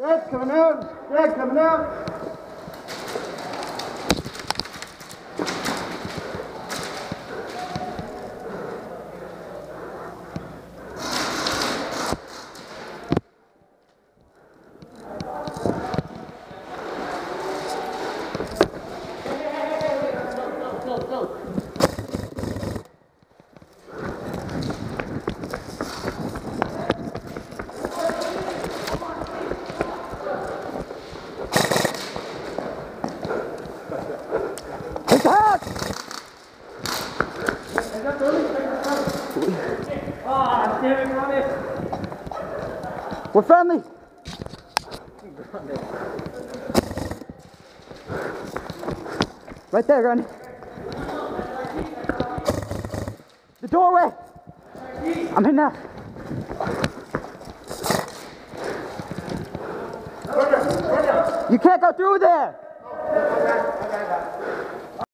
Dead coming out. Dead coming out. We're friendly. Right there, Ronnie. The doorway. I'm in now. You can't go through there.